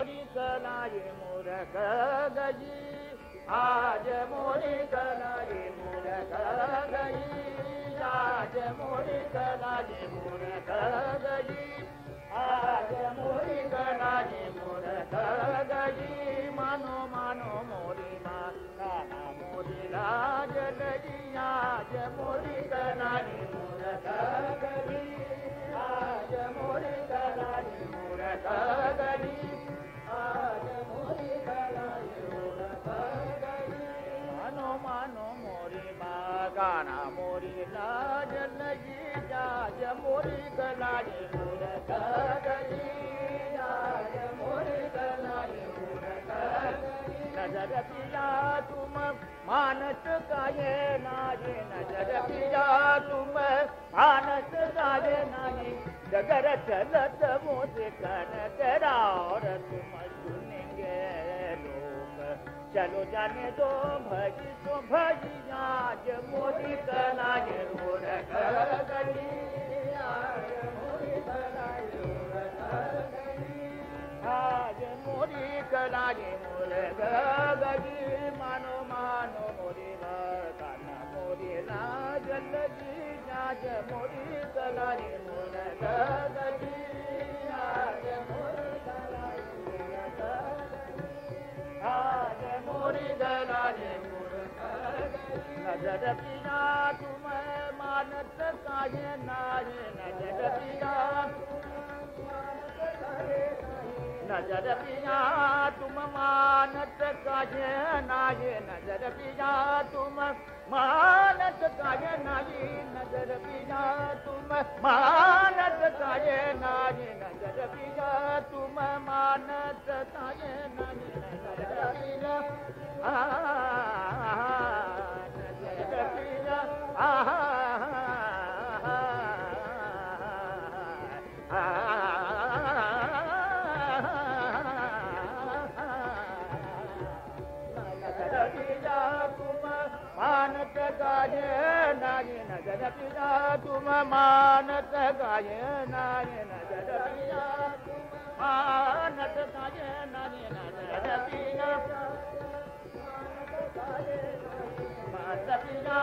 मोरी कलाई मूर्ख गई, आज मोरी कलाई मूर्ख गई, आज मोरी कलाई मूर्ख गई, आज मोरी कलाई मूर्ख गई। मानो मानो मोरी माँ काना मोरी लाज लगी, आज मोरी कलाई मूर्ख गई, आज मोरी कलाई मूर्ख गई, आज मोरी कलाई मूर्ख गई। मानो मानो मोरी माँ गाना मोरी लाज लगी, आज मोरी कलाई मूर्ख गई, आज मोरी कलाई मूर्ख गई। नजर पिया तुम मानस काये नाये, नजर पिया तुम मानस काये नाये, डगर चलत मुझे कन तेरा और तुम सुनेंगे लोग। चलो जाने दो भजी तो भजी, आज मोरी कलाई मूर्ख गई, आज मोरी कलाई मूर्ख गई, आज मोरी कलाई मूर्ख गई। मानो मानो मोरी काना मोरी लाज लगी, आज मोरी कलाई मूर्ख गई, आज मोरी कलाई मूर्ख गई, आज मोरी कलाई मूर्ख गई। नजर पिया तुम मानत काहे नाये, नजर पिया नजर पिया तुम मानत काहे नाये, नजर पिया तुम मानत काहे नाये, नजर पिया तुम मानत काहे नाये, नजर पिया तुम मानत काहे नाये, नजर पिया नजर पिया मानत गाये नाये, नजर पिया तुम मानत गाये नाये, नजर पिया मानत गाये नाये, नजर पिया मानत पिया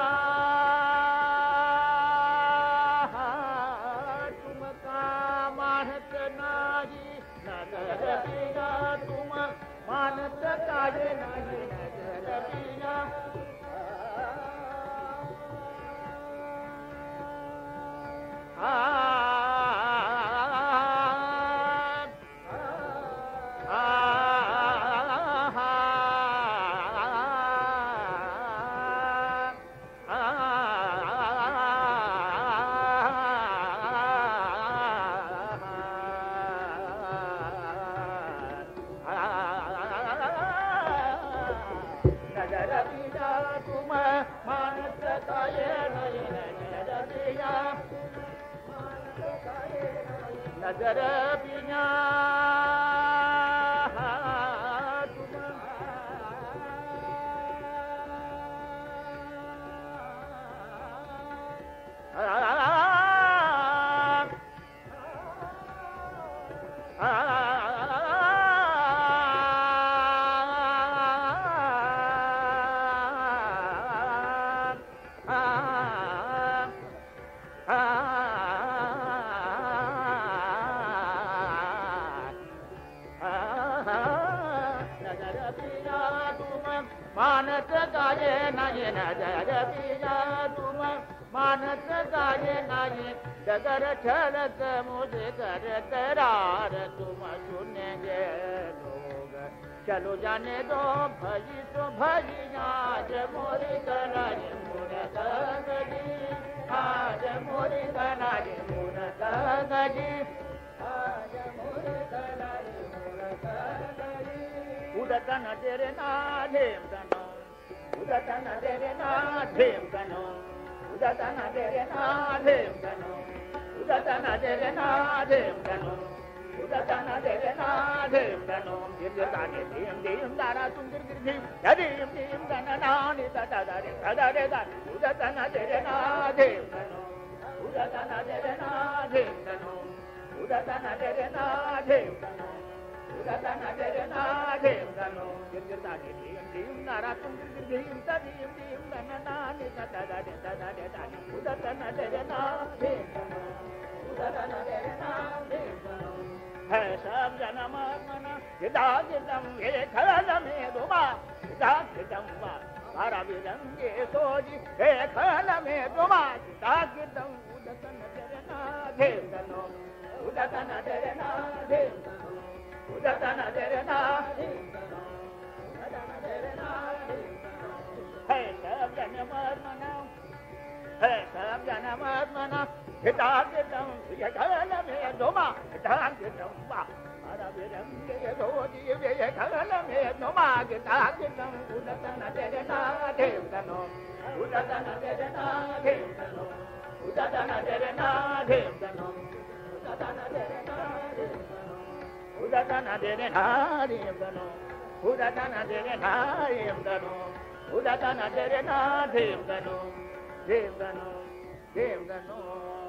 तुम का मानत नाये, नजर पिया तुम मानत गाये नाये, नजर पिया नजर पिया मानत गाये नाये, नजर पिया तुम मानत गाये नाये, डगर छलक मुझे कर करार तुम सुनेंगे लोग। चलो जाने दो भजी तो भजी, आज मोरी कलाई मूर्ख गई, आज मोरी कलाई मूर्ख गई, आज मोरी कलाई मूर्ख गई। उदतन तेरे नाधेम कनो, उदतन तेरे नाधेम कनो, उदतन तेरे नाधेम कनो, उदतन तेरे नाधेम कनो, उदतन तेरे नाधेम कनो। गिरदाने दीम दीम दारा तुम गिर दीम, दीम दीम दना नानी दादा दारे दादा रे दा, उदतन तेरे नाधेम कनो, उदतन तेरे नाधेम कनो, उदतन तेरे नाधेम कनो, udatan aderena devdano girgirda dim dim naratum girgirdim tadim dim nanana nidada dada dada udatan aderena devdano udatan aderena devdano hai sab janam mana gidagidam ekhalame duma gidagidam va Arabirange soji ekhalame duma gidagidam udatan aderena devdano udatan aderena devdano udatan aderena devdano udatan aderena devdano hai sab janam mana hai sab janam mana gidagidam ekhalame duma gidagidam va Arabirange soji ekhalame duma gidagidam udatan aderena devdano udatan aderena devdano udatan aderena devdano udatan aderena devdano udatan aderena devdano udatan aderena devdano udatan aderena devdano devdano devdano